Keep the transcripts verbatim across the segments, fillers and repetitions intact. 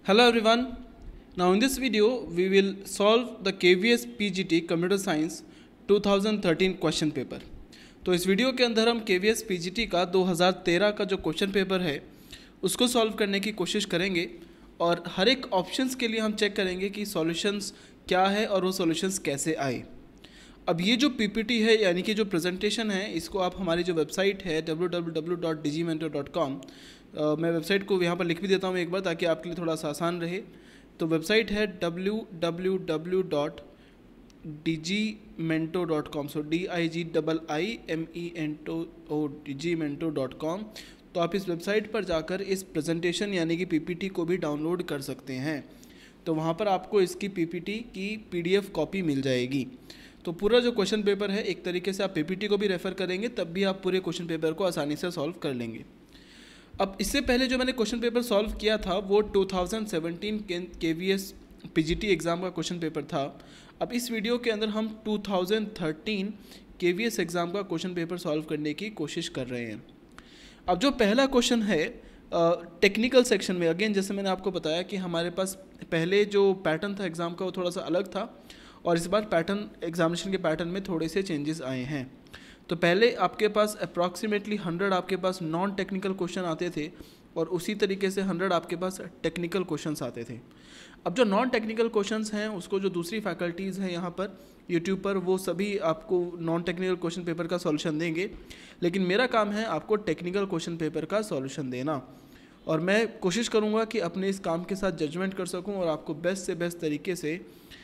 Hello everyone. Now in this video we will solve the K V S P G T Computer Science twenty thirteen question paper. तो इस video के अंदर हम K V S P G T का दो हज़ार तेरह का जो क्वेश्चन पेपर है उसको सॉल्व करने की कोशिश करेंगे और हर एक ऑप्शंस के लिए हम चेक करेंगे कि सॉल्यूशंस क्या है और वो सॉल्यूशंस कैसे आए। अब ये जो पीपीटी है यानी कि जो प्रेजेंटेशन है इसको आप हमारी जो वेबसाइट है W W W dot Digimentor dot com, मैं वेबसाइट को यहाँ पर लिख भी देता हूँ एक बार ताकि आपके लिए थोड़ा सा आसान रहे। तो वेबसाइट है W W W dot Digimento dot com, so D I G double I M E N T O Digimento dot com. तो आप इस वेबसाइट पर जाकर इस प्रेजेंटेशन यानी कि पीपीटी को भी डाउनलोड कर सकते हैं। तो वहाँ पर आपको इसकी पीपीटी की पीडीएफ कॉपी मिल जाएगी। तो पूरा जो क्वेश्चन पेपर है एक तरीके से आप पीपीटी को भी रेफ़र करेंगे तब भी आप पूरे क्वेश्चन पेपर को आसानी से सॉल्व कर लेंगे। अब इससे पहले जो मैंने क्वेश्चन पेपर सॉल्व किया था वो दो हज़ार सत्रह के केवीएस पीजीटी एग्ज़ाम का क्वेश्चन पेपर था। अब इस वीडियो के अंदर हम दो हज़ार तेरह केवीएस एग्ज़ाम का क्वेश्चन पेपर सॉल्व करने की कोशिश कर रहे हैं। अब जो पहला क्वेश्चन है टेक्निकल uh, सेक्शन में, अगेन जैसे मैंने आपको बताया कि हमारे पास पहले जो पैटर्न था एग्ज़ाम का वो थोड़ा सा अलग था और इस बार पैटर्न एग्जामिनेशन के पैटर्न में थोड़े से चेंजेस आए हैं। तो पहले आपके पास अप्रॉक्सीमेटली हंड्रेड आपके पास नॉन टेक्निकल क्वेश्चन आते थे और उसी तरीके से हंड्रेड आपके पास टेक्निकल क्वेश्चंस आते थे। अब जो नॉन टेक्निकल क्वेश्चंस हैं उसको जो दूसरी फैकल्टीज़ हैं यहाँ पर यूट्यूब पर वो सभी आपको नॉन टेक्निकल क्वेश्चन पेपर का सॉल्यूशन देंगे, लेकिन मेरा काम है आपको टेक्निकल क्वेश्चन पेपर का सॉल्यूशन देना और मैं कोशिश करूँगा कि अपने इस काम के साथ जजमेंट कर सकूँ और आपको बेस्ट से बेस्ट तरीके से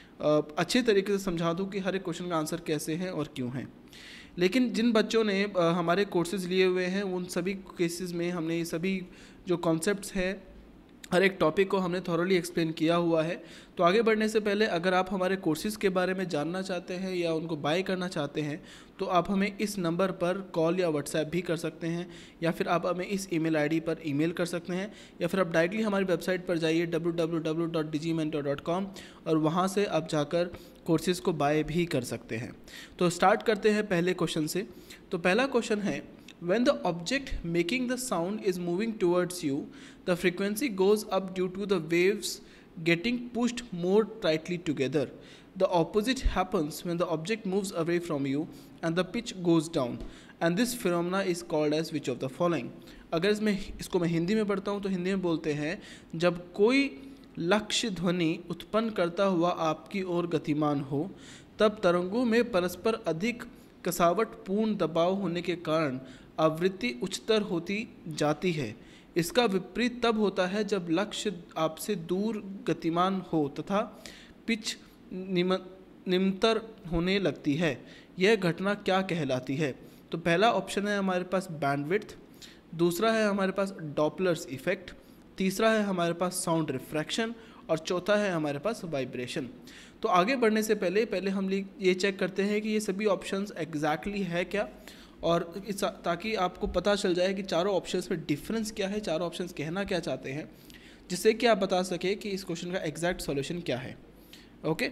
अच्छे तरीके से समझा दूँ कि हर एक क्वेश्चन का आंसर कैसे हैं और क्यों हैं। लेकिन जिन बच्चों ने हमारे कोर्सेज़ लिए हुए हैं उन सभी केसेस में हमने ये सभी जो कॉन्सेप्ट्स हैं हर एक टॉपिक को हमने थॉरली एक्सप्लेन किया हुआ है। तो आगे बढ़ने से पहले अगर आप हमारे कोर्सेज़ के बारे में जानना चाहते हैं या उनको बाय करना चाहते हैं तो आप हमें इस नंबर पर कॉल या व्हाट्सएप भी कर सकते हैं या फिर आप हमें इस ईमेल आईडी पर ईमेल कर सकते हैं या फिर आप डायरेक्टली हमारी वेबसाइट पर जाइए W W W dot Digimentor dot com और वहाँ से आप जाकर कोर्सेज़ को बाय भी कर सकते हैं। तो स्टार्ट करते हैं पहले क्वेश्चन से। तो पहला क्वेश्चन है, when the object making the sound is moving towards you, the frequency goes up due to the waves getting pushed more tightly together. The opposite happens when the object moves away from you and the pitch goes down. And this phenomena is called as which of the following? अगर इसमें इसको मैं हिंदी में पढ़ता हूँ तो हिंदी में बोलते हैं, जब कोई लक्ष्य ध्वनि उत्पन्न करता हुआ आपकी ओर गतिमान हो तब तरंगों में परस्पर अधिक कसावट पूर्ण दबाव होने के कारण आवृत्ति उच्चतर होती जाती है। इसका विपरीत तब होता है जब लक्ष्य आपसे दूर गतिमान हो तथा पिच निम्नतर होने लगती है। यह घटना क्या कहलाती है? तो पहला ऑप्शन है हमारे पास बैंडविड्थ, दूसरा है हमारे पास डॉपलर्स इफेक्ट, तीसरा है हमारे पास साउंड रिफ्रैक्शन और चौथा है हमारे पास वाइब्रेशन। तो आगे बढ़ने से पहले पहले हम ये चेक करते हैं कि ये सभी ऑप्शंस एग्जैक्टली है क्या, और इस ताकि आपको पता चल जाए कि चारों ऑप्शंस में डिफरेंस क्या है, चारों ऑप्शंस कहना क्या चाहते हैं, जिससे कि आप बता सके कि इस क्वेश्चन का एग्जैक्ट सॉल्यूशन क्या है। ओके,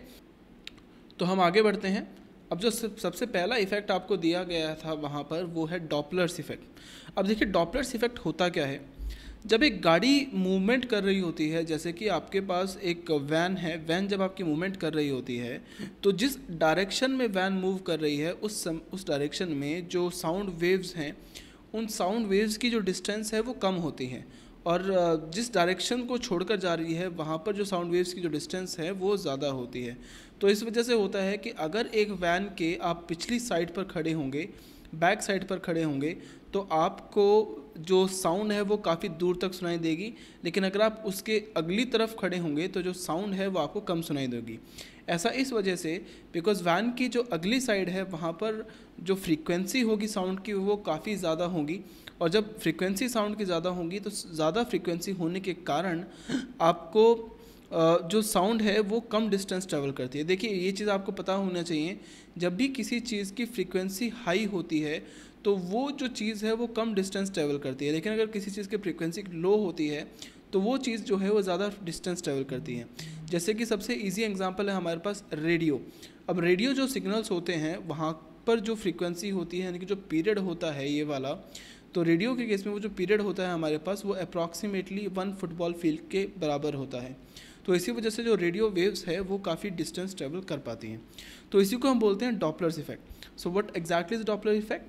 तो हम आगे बढ़ते हैं। अब जो सबसे पहला इफेक्ट आपको दिया गया था वहाँ पर वो है डॉपलर्स इफेक्ट। अब देखिए डॉपलर्स इफेक्ट होता क्या है। जब एक गाड़ी मूवमेंट कर रही होती है, जैसे कि आपके पास एक वैन है, वैन जब आपकी मूवमेंट कर रही होती है तो जिस डायरेक्शन में वैन मूव कर रही है उस सम, उस डायरेक्शन में जो साउंड वेव्स हैं उन साउंड वेव्स की जो डिस्टेंस है वो कम होती है और जिस डायरेक्शन को छोड़कर जा रही है वहाँ पर जो साउंड वेव्स की जो डिस्टेंस है वो ज़्यादा होती है। तो इस वजह से होता है कि अगर एक वैन के आप पिछली साइड पर खड़े होंगे, बैक साइड पर खड़े होंगे तो आपको जो साउंड है वो काफ़ी दूर तक सुनाई देगी, लेकिन अगर आप उसके अगली तरफ खड़े होंगे तो जो साउंड है वो आपको कम सुनाई देगी। ऐसा इस वजह से बिकॉज वैन की जो अगली साइड है वहाँ पर जो फ्रीक्वेंसी होगी साउंड की वो काफ़ी ज़्यादा होगी और जब फ्रीक्वेंसी साउंड की ज़्यादा होगी तो ज़्यादा फ्रीक्वेंसी होने के कारण आपको जो साउंड है वो कम डिस्टेंस ट्रैवल करती है। देखिए ये चीज़ आपको पता होना चाहिए, जब भी किसी चीज़ की फ्रीक्वेंसी हाई होती है तो वो जो चीज़ है वो कम डिस्टेंस ट्रैवल करती है, लेकिन अगर किसी चीज़ की फ्रीक्वेंसी लो होती है तो वो चीज़ जो है वो ज़्यादा डिस्टेंस ट्रैवल करती है। जैसे कि सबसे इजी एग्जांपल है हमारे पास रेडियो। अब रेडियो जो सिग्नल्स होते हैं वहाँ पर जो फ्रीक्वेंसी होती है यानी कि जो पीरियड होता है ये वाला, तो रेडियो के केस में वो जो पीरियड होता है हमारे पास वो अप्रॉक्सीमेटली वन फुटबॉल फील्ड के बराबर होता है। तो इसी वजह से जो रेडियो वेव्स है वो काफ़ी डिस्टेंस ट्रेवल कर पाती हैं। तो इसी को हम बोलते हैं Doppler's effect. So what exactly is Doppler effect?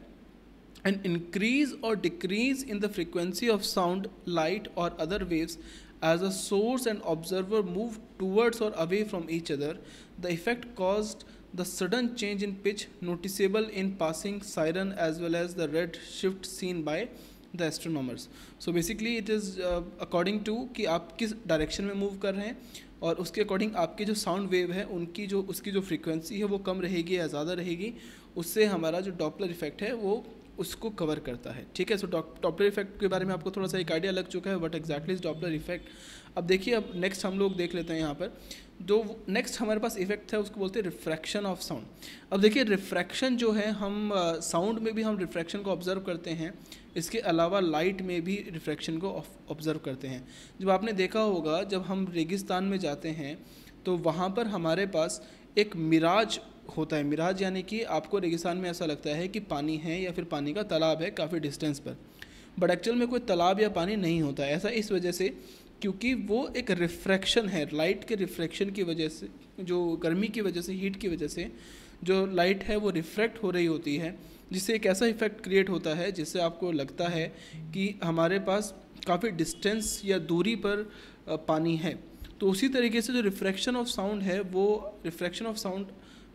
An increase or decrease in the frequency of sound, light or other waves as a source and observer move towards or away from each other. The effect caused the sudden change in pitch noticeable in passing siren as well as the red shift seen by the astronomers. So basically it is uh, according to कि आप किस direction में move कर रहे हैं और उसके according आपकी जो साउंड वेव है उनकी जो उसकी जो फ्रीक्वेंसी है वो कम रहेगी या ज़्यादा रहेगी, उससे हमारा जो डॉपलर इफेक्ट है वो उसको कवर करता है। ठीक है, सो डॉपलर इफेक्ट के बारे में आपको थोड़ा सा एक आइडिया लग चुका है what exactly is Doppler effect. अब देखिए, अब नेक्स्ट हम लोग देख लेते हैं यहाँ पर जो नेक्स्ट हमारे पास इफेक्ट है उसको बोलते हैं रिफ्रैक्शन ऑफ साउंड। अब देखिए रिफ्रैक्शन जो है हम साउंड uh, में भी हम रिफ्रैक्शन को ऑब्जर्व करते हैं, इसके अलावा लाइट में भी रिफ्रैक्शन को ऑब्जर्व करते हैं। जब आपने देखा होगा जब हम रेगिस्तान में जाते हैं तो वहाँ पर हमारे पास एक मिराज होता है। मिराज यानी कि आपको रेगिस्तान में ऐसा लगता है कि पानी है या फिर पानी का तालाब है काफ़ी डिस्टेंस पर, बट एक्चुअल में कोई तालाब या पानी नहीं होता है। ऐसा इस वजह से क्योंकि वो एक रिफ्रैक्शन है, लाइट के रिफ्रैक्शन की वजह से, जो गर्मी की वजह से, हीट की वजह से जो लाइट है वो रिफ्रैक्ट हो रही होती है, जिससे एक ऐसा इफेक्ट क्रिएट होता है जिससे आपको लगता है कि हमारे पास काफ़ी डिस्टेंस या दूरी पर पानी है। तो उसी तरीके से जो रिफ्रैक्शन ऑफ साउंड है वो रिफ्रैक्शन ऑफ साउंड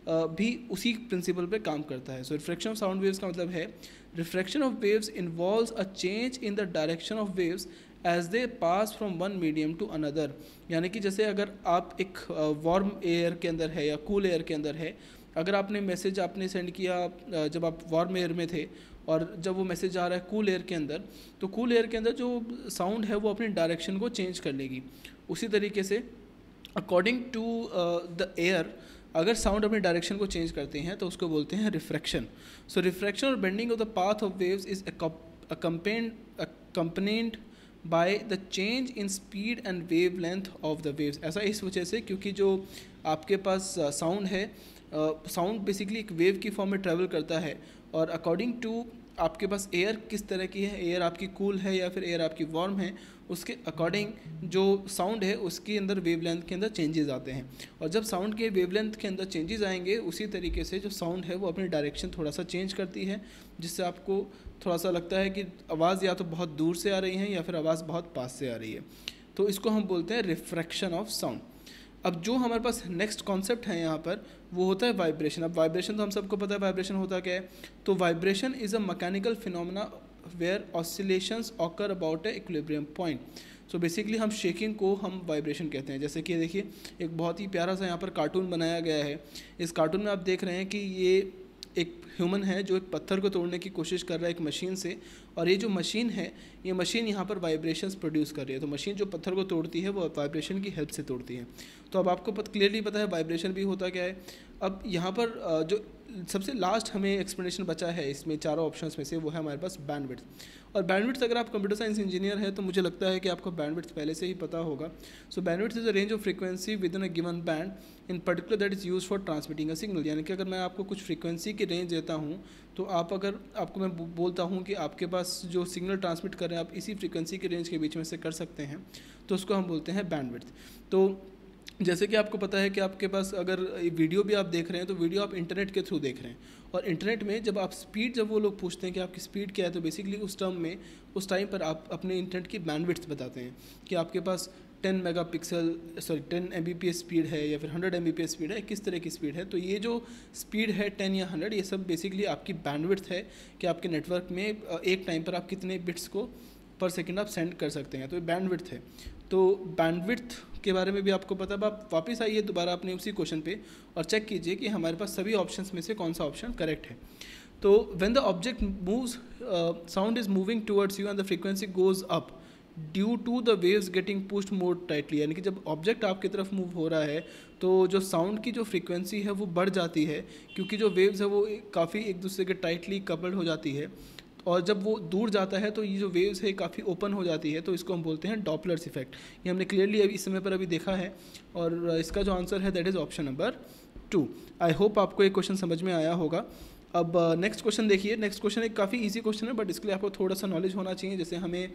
भी उसी प्रिंसिपल पे काम करता है। So refraction of sound waves का मतलब है refraction of waves involves a change in the direction of waves as they pass from one medium to another. यानी कि जैसे अगर आप एक वार्म एयर के अंदर है या कूल एयर के अंदर है, अगर आपने मैसेज आपने सेंड किया जब आप वार्म एयर में थे और जब वो मैसेज आ रहा है कूल एयर के अंदर, तो कूल एयर के अंदर जो साउंड है वो अपनी डायरेक्शन को चेंज कर लेगी। उसी तरीके से अकॉर्डिंग टू द एयर अगर साउंड अपनी डायरेक्शन को चेंज करते हैं तो उसको बोलते हैं रिफ्रैक्शन। सो रिफ्रैक्शन और bending of the path of waves is accompanied by the change in speed and wavelength of the waves. ऐसा इस वजह से क्योंकि जो आपके पास साउंड uh, है, साउंड uh, बेसिकली एक वेव की फॉर्म में ट्रैवल करता है और अकॉर्डिंग टू आपके पास एयर किस तरह की है, एयर आपकी कूल है या फिर एयर आपकी वार्म है, उसके अकॉर्डिंग जो साउंड है उसके अंदर वेवलेंथ के अंदर चेंजेस आते हैं। और जब साउंड के वेवलेंथ के अंदर चेंजेस आएंगे उसी तरीके से जो साउंड है वो अपनी डायरेक्शन थोड़ा सा चेंज करती है, जिससे आपको थोड़ा सा लगता है कि आवाज़ या तो बहुत दूर से आ रही है या फिर आवाज़ बहुत पास से आ रही है। तो इसको हम बोलते हैं रिफ्रैक्शन ऑफ साउंड। अब जो हमारे पास नेक्स्ट कॉन्सेप्ट है यहाँ पर वो होता है वाइब्रेशन। अब वाइब्रेशन तो हम सबको पता है वाइब्रेशन होता क्या है। तो vibration is a mechanical phenomena where oscillations occur about a equilibrium point. So basically हम शेकिंग को हम वाइब्रेशन कहते हैं। जैसे कि देखिए एक बहुत ही प्यारा सा यहाँ पर कार्टून बनाया गया है। इस कार्टून में आप देख रहे हैं कि ये एक ह्यूमन है जो एक पत्थर को तोड़ने की कोशिश कर रहा है एक मशीन से, और ये जो मशीन है ये मशीन यहाँ पर वाइब्रेशंस प्रोड्यूस कर रही है। तो मशीन जो पत्थर को तोड़ती है वो वाइब्रेशन की हेल्प से तोड़ती है। तो अब आपको पता क्लियरली पता है वाइब्रेशन भी होता क्या है। अब यहाँ पर जो सबसे लास्ट हमें एक्सप्लेनेशन बचा है इसमें चारों ऑप्शंस में से वो है हमारे पास बैंडविड्थ। और बैंडविड्थ अगर आप कंप्यूटर साइंस इंजीनियर है तो मुझे लगता है कि आपको बैंडविड्थ पहले से ही पता होगा। So bandwidth is a range of frequency within a given band in particular that is use for transmitting a signal. यानी कि अगर मैं आपको कुछ फ्रीक्वेंसी की रेंज देता हूँ तो आप अगर आपको मैं बोलता हूँ कि आपके पास जो सिग्नल ट्रांसमिट कर रहे हैं आप इसी फ्रीक्वेंसी के रेंज के बीच में से कर सकते हैं, तो उसको हम बोलते हैं बैंडविड्थ। तो जैसे कि आपको पता है कि आपके पास अगर वीडियो भी आप देख रहे हैं तो वीडियो आप इंटरनेट के थ्रू देख रहे हैं, और इंटरनेट में जब आप स्पीड जब वो लोग पूछते हैं कि आपकी स्पीड क्या है तो बेसिकली उस टर्म में उस टाइम पर आप अपने इंटरनेट की बैंडविड्थ बताते हैं कि आपके पास ten megapixel sorry ten M B P S speed है या फिर hundred M B P S speed है, किस तरह की स्पीड है। तो ये जो स्पीड है टेन या हंड्रेड ये सब बेसिकली आपकी बैंडविड्थ है कि आपके नेटवर्क में एक टाइम पर आप कितने बिट्स को पर सेकेंड आप सेंड कर सकते हैं, तो ये बैंडविड्थ है। तो बैंडविड्थ के बारे में भी आपको पता है। आप वापस आइए दोबारा अपने उसी क्वेश्चन पे और चेक कीजिए कि हमारे पास सभी ऑप्शंस में से कौन सा ऑप्शन करेक्ट है। तो when the object moves sound is moving towards you and the frequency goes up due to the waves getting pushed more tightly. यानी कि जब ऑब्जेक्ट आपकी तरफ मूव हो रहा है तो जो साउंड की जो फ्रीक्वेंसी है वो बढ़ जाती है क्योंकि जो वेव्स है वो काफ़ी एक दूसरे के टाइटली कपल्ड हो जाती है, और जब वो दूर जाता है तो ये जो वेव्स है काफ़ी ओपन हो जाती है। तो इसको हम बोलते हैं डॉपलर्स इफेक्ट। ये हमने क्लियरली अभी इस समय पर अभी देखा है, और इसका जो आंसर है that is option number two. I hope आपको ये क्वेश्चन समझ में आया होगा। अब नेक्स्ट क्वेश्चन देखिए, नेक्स्ट क्वेश्चन एक काफ़ी इजी क्वेश्चन है, बट इसके लिए आपको थोड़ा सा नॉलेज होना चाहिए। जैसे हमें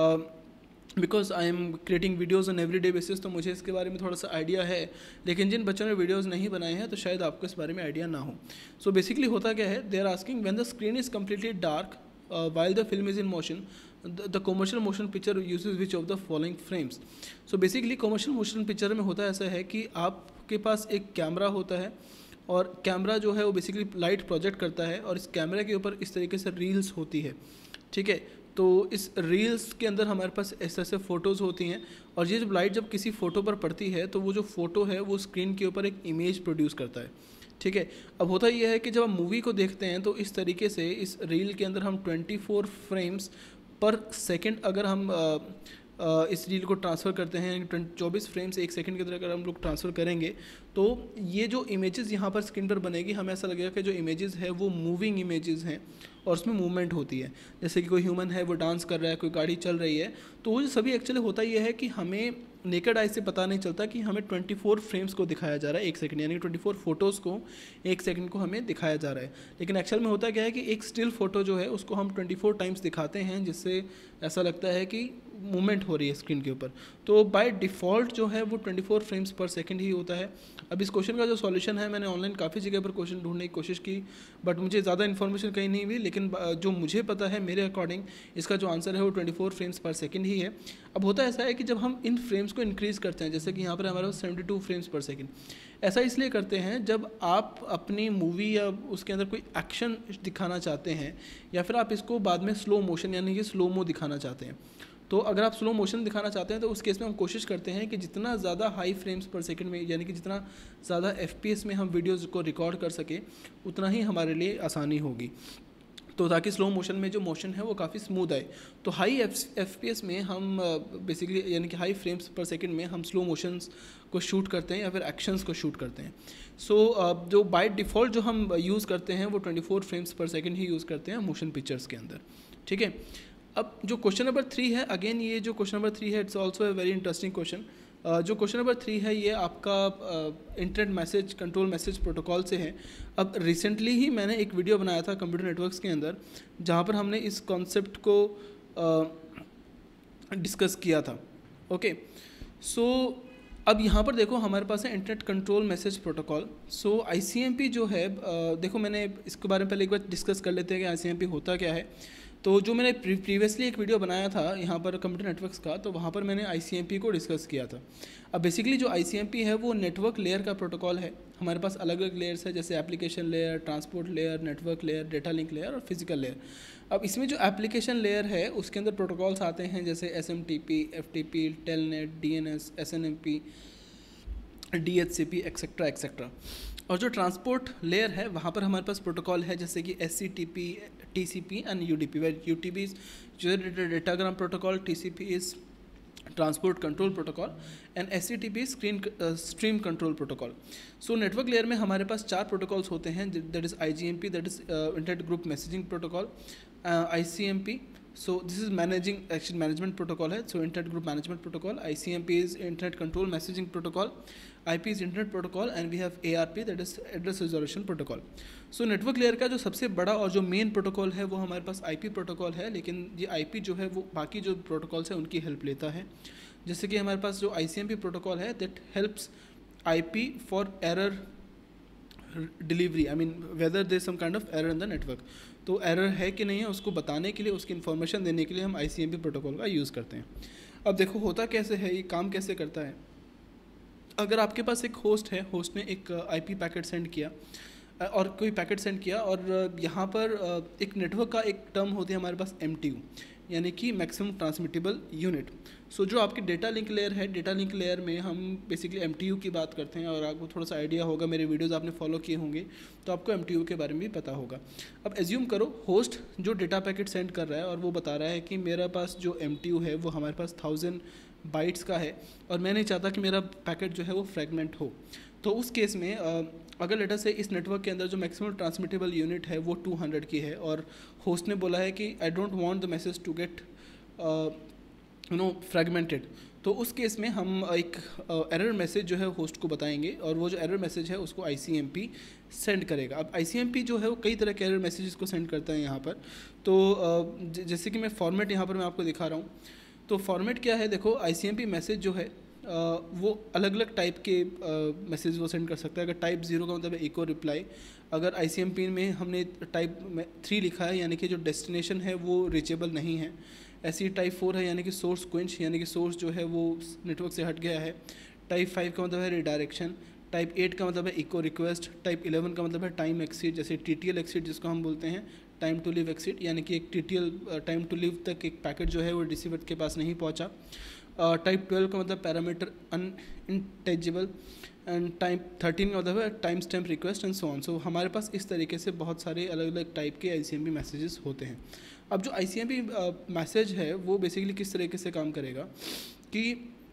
because I am creating videos on every day basis, तो मुझे इसके बारे में थोड़ा सा आइडिया है, लेकिन जिन बच्चों ने वीडियोज़ नहीं बनाए हैं तो शायद आपको इस बारे में आइडिया ना हो। सो so बेसिकली होता क्या है, they are asking when the screen is completely dark while the film is in motion the commercial motion picture uses which of the following frames. So basically commercial motion picture में होता ऐसा है कि आपके पास एक कैमरा होता है, और कैमरा जो है वो बेसिकली लाइट प्रोजेक्ट करता है, और इस कैमरे के ऊपर इस तरीके से रील्स होती है, ठीक है। तो इस रील्स के अंदर हमारे पास ऐसे ऐसे फ़ोटोज़ होती हैं, और ये जब लाइट जब किसी फ़ोटो पर पड़ती है तो वो जो फ़ोटो है वो स्क्रीन के ऊपर एक इमेज प्रोड्यूस करता है, ठीक है। अब होता यह है कि जब हम मूवी को देखते हैं तो इस तरीके से इस रील के अंदर हम twenty four frames per second अगर हम आ, आ, इस रील को ट्रांसफ़र करते हैं, चौबीस फ्रेम्स एक सेकंड के अंदर अगर हम लोग ट्रांसफ़र करेंगे, तो ये जो इमेजेस यहाँ पर स्क्रीन पर बनेगी, हमें ऐसा लगेगा कि जो इमेजेस है वो मूविंग इमेजेस हैं और उसमें मूवमेंट होती है। जैसे कि कोई ह्यूमन है वो डांस कर रहा है, कोई गाड़ी चल रही है, तो वो सभी एक्चुअली होता ये है कि हमें नेकेड आई से पता नहीं चलता कि हमें ट्वेंटी फोर फ्रेम्स को दिखाया जा रहा है एक सेकंड, यानी कि ट्वेंटी फोर फोटोज़ को एक सेकंड को हमें दिखाया जा रहा है। लेकिन एक्चुअल में होता क्या है कि एक स्टिल फोटो जो है उसको हम ट्वेंटी फोर टाइम्स दिखाते हैं, जिससे ऐसा लगता है कि मूवमेंट हो रही है स्क्रीन के ऊपर। तो बाय डिफ़ॉल्ट जो है वो twenty four frames per second ही होता है। अब इस क्वेश्चन का जो सॉल्यूशन है, मैंने ऑनलाइन काफ़ी जगह पर क्वेश्चन ढूंढने की कोशिश की, बट मुझे ज़्यादा इन्फॉर्मेशन कहीं नहीं मिली, लेकिन जो मुझे पता है मेरे अकॉर्डिंग इसका जो आंसर है वो twenty four frames per second ही है। अब होता ऐसा है कि जब हम इन फ्रेम्स को इंक्रीज़ करते हैं, जैसे कि यहाँ पर हमारे पास seventy two frames per second, ऐसा इसलिए करते हैं जब आप अपनी मूवी या उसके अंदर कोई एक्शन दिखाना चाहते हैं, या फिर आप इसको बाद में स्लो मोशन यानी कि स्लो मो दिखाना चाहते हैं। तो अगर आप स्लो मोशन दिखाना चाहते हैं तो उस केस में हम कोशिश करते हैं कि जितना ज़्यादा हाई फ्रेम्स पर सेकंड में, यानी कि जितना ज़्यादा एफपीएस में हम वीडियोज़ को रिकॉर्ड कर सके, उतना ही हमारे लिए आसानी होगी। तो ताकि स्लो मोशन में जो मोशन है वो काफ़ी स्मूथ आए। तो हाई एफ पी एस में हम बेसिकली यानी कि हाई फ्रेम्स पर सेकंड में हम स्लो मोशंस को शूट करते हैं या फिर एक्शंस को शूट करते हैं। सो so, जो बाय डिफ़ॉल्ट जो हम यूज़ करते हैं वो twenty four frames per second ही यूज़ करते हैं मोशन पिक्चर्स के अंदर, ठीक है। अब जो क्वेश्चन नंबर थ्री है, अगेन ये जो क्वेश्चन नंबर थ्री है it's also a very interesting question. जो क्वेश्चन नंबर थ्री है ये आपका internet message control message protocol से है। अब रिसेंटली ही मैंने एक वीडियो बनाया था कंप्यूटर नेटवर्क्स के अंदर, जहाँ पर हमने इस कॉन्सेप्ट को डिस्कस किया था, ओके। सो अब यहाँ पर देखो हमारे पास है internet control message protocol. So I C M P जो है, uh, देखो मैंने इसके बारे में पहले एक बार डिस्कस कर लेते हैं कि आई सी एम पी होता क्या है। तो जो मैंने प्रीवियसली एक वीडियो बनाया था यहाँ पर कंप्यूटर नेटवर्क्स का, तो वहाँ पर मैंने आई सी एम पी को डिस्कस किया था। अब बेसिकली जो आई सी एम पी है वो नेटवर्क लेयर का प्रोटोकॉल है। हमारे पास अलग अलग लेयर्स है, जैसे application layer, transport layer, network layer, data link layer और फिजिकल लेयर। अब इसमें जो एप्लीकेशन लेयर है उसके अंदर प्रोटोकॉल्स आते हैं, जैसे S M T P, F T P, telnet, D N S, S N M P, D H C P etcetera etcetera. और जो ट्रांसपोर्ट लेयर है वहाँ पर हमारे पास प्रोटोकॉल है, जैसे कि S C T P, T C P and U D P. Where U T P is datagram protocol, T C P is transport control protocol and S C T P screen stream control protocol. So network layer में हमारे पास चार protocols होते हैं, that is I G M P, that is internet group messaging protocol, I C M P, so this is managing action management protocol है, so internet group management protocol, I C M P is internet control messaging protocol, I P is internet protocol and we have A R P that is address resolution protocol. so network layer का जो सबसे बड़ा और जो main protocol है वो हमारे पास I P protocol है, लेकिन ये I P जो है वो बाकी जो प्रोटोकॉल्स है उनकी हेल्प लेता है। जैसे कि हमारे पास जो I C M P protocol है that helps I P for error delivery, I mean whether there some kind of error in the network. तो एरर है कि नहीं है उसको बताने के लिए, उसकी इन्फॉर्मेशन देने के लिए हम I C M P protocol का यूज़ करते हैं। अब देखो होता कैसे है, ये काम कैसे करता है। अगर आपके पास एक होस्ट है, होस्ट ने एक आईपी पैकेट सेंड किया और कोई पैकेट सेंड किया, और यहाँ पर एक नेटवर्क का एक टर्म होती है हमारे पास एम टी यू, यानी कि मैक्सिमम ट्रांसमिटेबल यूनिट। सो जो आपकी डेटा लिंक लेयर है, डेटा लिंक लेयर में हम बेसिकली एम टी यू की बात करते हैं, और आपको थोड़ा सा आइडिया होगा, मेरे वीडियोस आपने फॉलो किए होंगे तो आपको एम टी यू के बारे में भी पता होगा। अब एज्यूम करो होस्ट जो डेटा पैकेट सेंड कर रहा है और वो बता रहा है कि मेरा पास जो एम टी यू है वो हमारे पास थाउजेंड बाइट्स का है और मैं नहीं चाहता कि मेरा पैकेट जो है वो फ्रेगमेंट हो। तो उस केस में अगर लेटर से इस नेटवर्क के अंदर जो मैक्सिमम ट्रांसमिटेबल यूनिट है वो टू हंड्रेड की है, और होस्ट ने बोला है कि I don't want the message to get you know fragmented, तो उस केस में हम एक एरर मैसेज जो है होस्ट को बताएंगे और वो जो एरर मैसेज है उसको आईसीएमपी सेंड करेगा। अब आईसीएमपी जो है वो कई तरह के एरर मैसेजेस को सेंड करता है यहाँ पर। तो uh, जैसे कि मैं फॉर्मेट यहाँ पर मैं आपको दिखा रहा हूँ। तो फॉर्मेट क्या है, देखो आईसीएमपी मैसेज जो है Uh, वो अलग अलग टाइप के मैसेज uh, वो सेंड कर सकता है। अगर टाइप जीरो का मतलब इको रिप्लाई, अगर आईसीएमपी में हमने टाइप थ्री लिखा है यानी कि जो डेस्टिनेशन है वो रीचेबल नहीं है, ऐसी टाइप फोर है यानी कि सोर्स क्विंच यानी कि सोर्स जो है वो नेटवर्क से हट गया है। टाइप फाइव का मतलब है रिडायरेक्शन। टाइप एट का मतलब है इको रिक्वेस्ट। टाइप इलेवन का मतलब है टाइम एक्सीड, जैसे टी टी एल एक्सीड जिसको हम बोलते हैं, टाइम टू लिव एक्सीड, यानी कि एक T T L time to live तक एक पैकेट जो है वो रिसीवर के पास नहीं पहुँचा। टाइप ट्वेल्व का मतलब parameter unintelligible and type thirteen का मतलब है time stamp request and so on. So हमारे पास इस तरीके से बहुत सारे अलग अलग टाइप के आईसीएमपी मैसेजेस होते हैं। अब जो आईसीएमपी मैसेज है वो बेसिकली किस तरीके से काम करेगा कि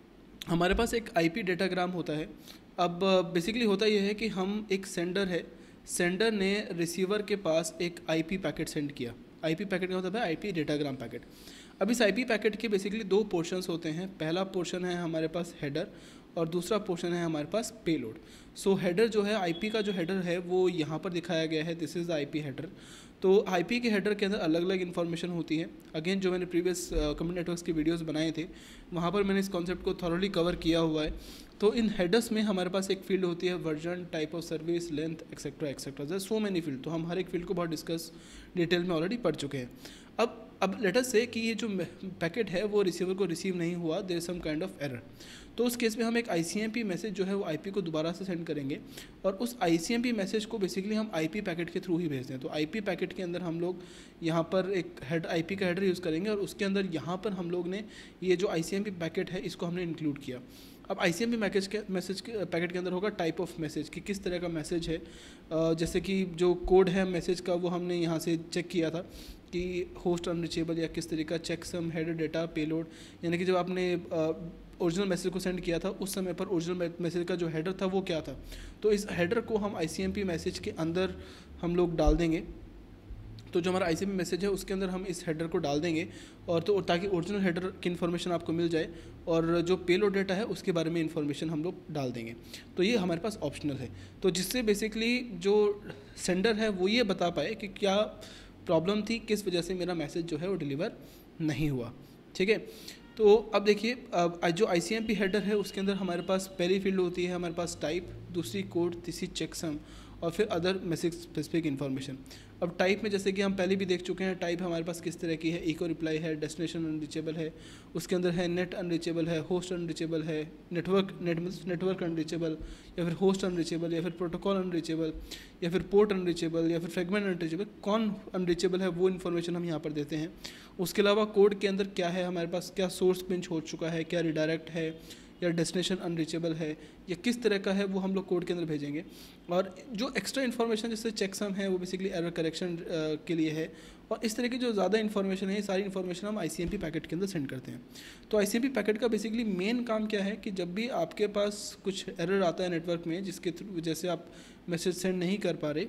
हमारे पास एक आईपी डेटाग्राम होता है। अब बेसिकली होता यह है कि हम एक सेंडर है, सेंडर ने रिसीवर के पास एक आईपी पैकेट सेंड किया। आईपी पैकेट का मतलब है आईपी डेटाग्राम पैकेट। अब इस आईपी पैकेट के बेसिकली दो पोर्शंस होते हैं। पहला पोर्शन है हमारे पास हेडर और दूसरा पोर्शन है हमारे पास पेलोड। सो हेडर जो है आईपी का जो हेडर है वो यहाँ पर दिखाया गया है, this is the IP header. तो आईपी के हेडर के अंदर अलग अलग इन्फॉर्मेशन होती है। अगेन जो मैंने प्रीवियस कम्युनिटी नेटवर्क्स के वीडियोस बनाए थे वहाँ पर मैंने इस कॉन्सेप्ट को थॉरली कवर किया हुआ है। तो इन हेडर्स में हमारे पास एक फील्ड होती है version, type of service, length etcetera etcetera, जैसे सो मैनी फील्ड। तो हम हर एक फील्ड को बहुत डिस्कस डिटेल में ऑलरेडी पढ़ चुके हैं। अब अब लेट अस से कि ये जो पैकेट है वो रिसीवर को रिसीव नहीं हुआ, there is some kind of error. तो उस केस में हम एक आईसीएमपी मैसेज जो है वो आईपी को दोबारा से सेंड करेंगे और उस आईसीएमपी मैसेज को बेसिकली हम आईपी पैकेट के थ्रू ही भेजते हैं। तो आईपी पैकेट के अंदर हम लोग यहाँ पर एक हेड आईपी का हेडर यूज़ करेंगे और उसके अंदर यहाँ पर हम लोग ने ये जो आईसीएमपी पैकेट है इसको हमने इंक्लूड किया। अब आईसीएमपी मैसेज के मैसेज के पैकेट के अंदर होगा टाइप ऑफ मैसेज कि किस तरह का मैसेज है। जैसे कि जो कोड है मैसेज का वो हमने यहाँ से चेक किया था कि होस्ट अनरीचेबल या किस तरीका, checksum, header data, payload, यानी कि जब आपने ओरिजिनल मैसेज को सेंड किया था उस समय पर ओरिजिनल मैसेज का जो हेडर था वो क्या था। तो इस हेडर को हम आईसीएमपी मैसेज के अंदर हम लोग डाल देंगे। तो जो हमारा आईसीएमपी मैसेज है उसके अंदर हम इस हेडर को डाल देंगे और तो ताकि ओरिजिनल हेडर की इन्फॉर्मेशन आपको मिल जाए और जो पेलोड डेटा है उसके बारे में इन्फॉर्मेशन हम लोग डाल देंगे। तो ये हमारे पास ऑप्शनल है। तो जिससे बेसिकली जो सेंडर है वो ये बता पाए कि क्या प्रॉब्लम थी, किस वजह से मेरा मैसेज जो है वो डिलीवर नहीं हुआ। ठीक है। तो अब देखिए, अब जो आईसीएमपी हेडर है उसके अंदर हमारे पास पहली फील्ड होती है हमारे पास टाइप, दूसरी कोड, तीसरी चेकसम और फिर अदर मैसेज स्पेसिफिक इन्फॉर्मेशन। अब टाइप में जैसे कि हम पहले भी देख चुके हैं, टाइप हमारे पास किस तरह की है, इको रिप्लाई है, डेस्टिनेशन अनरीचेबल है, उसके अंदर है नेट अनरीचेबल है, होस्ट अनरीचेबल है, नेटवर्क नेट नेटवर्क अनरीचेबल या फिर होस्ट अनरीचेबल या फिर प्रोटोकॉल अनरीचेबल या फिर पोर्ट अनरीचेबल या फिर फ्रेगमेंट अनरीचेबल, कौन अनरीचेबल है वो इन्फॉर्मेशन हम यहाँ पर देते हैं। उसके अलावा कोड के अंदर क्या है हमारे पास, क्या सोर्स पिंच हो चुका है, क्या रिडायरेक्ट है या डेस्टिनेशन अनरीचेबल है या किस तरह का है, वो हम लोग कोड के अंदर भेजेंगे। और जो एक्स्ट्रा इन्फॉर्मेशन जैसे चेकसम है वो बेसिकली एरर करेक्शन के लिए है। और इस तरह की जो ज़्यादा इन्फॉर्मेशन है ये सारी इन्फॉर्मेशन हम आईसीएमपी पैकेट के अंदर सेंड करते हैं। तो आईसीएमपी पैकेट का बेसिकली मेन काम क्या है कि जब भी आपके पास कुछ एरर आता है नेटवर्क में जिसके थ्रू जैसे आप मैसेज सेंड नहीं कर पा रहे,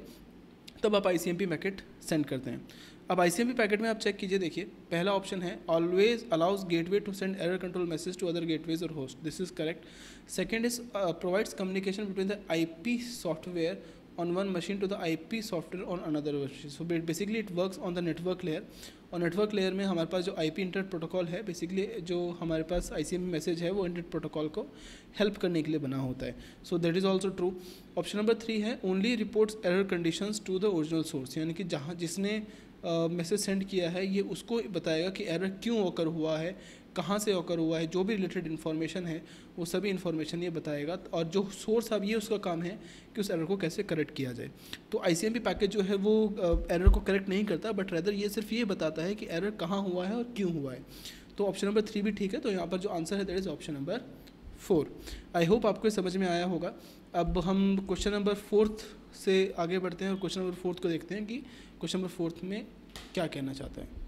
तब आप आईसीएमपी पैकेट सेंड करते हैं। अब आईसीएमपी पैकेट में आप चेक कीजिए, देखिए पहला ऑप्शन है always allows gateway to send error control message to other gateways और host, this is correct. Second is provides communication between the IP software on one machine to the I P software on another machine. So basically it works on the network layer. और network layer में हमारे पास जो I P internet protocol है, basically जो हमारे पास ICMP message है वो इंटरनेट प्रोटोकॉल को हेल्प करने के लिए बना होता है। So that is also true. Option number three है only reports error conditions to the original source, यानी कि जहाँ जिसने मैसेज सेंड किया है ये उसको बताएगा कि एरर क्यों ऑकर हुआ है, कहाँ से ऑकर हुआ है, जो भी रिलेटेड इन्फॉर्मेशन है वो सभी इन्फॉर्मेशन ये बताएगा। और जो सोर्स अब ये उसका काम है कि उस एरर को कैसे करेक्ट किया जाए। तो आईसीएमपी पैकेज जो है वो एरर को करेक्ट नहीं करता, बट रेदर ये सिर्फ ये बताता है कि एरर कहाँ हुआ है और क्यों हुआ है। तो ऑप्शन नंबर थ्री भी ठीक है। तो यहाँ पर जो आंसर है that is option number four. I hope आपको ये समझ में आया होगा। अब हम क्वेश्चन नंबर फोर्थ से आगे बढ़ते हैं और क्वेश्चन नंबर फोर्थ को देखते हैं कि क्वेश्चन नंबर फोर्थ में क्या कहना चाहता है।